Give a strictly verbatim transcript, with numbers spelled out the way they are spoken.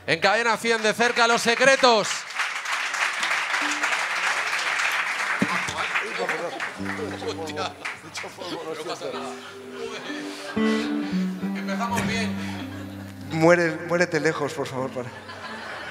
En Cadena cien, de cerca los secretos. Hostia. No pasa nada. Empezamos bien. Muere, muérete lejos, por favor. Para.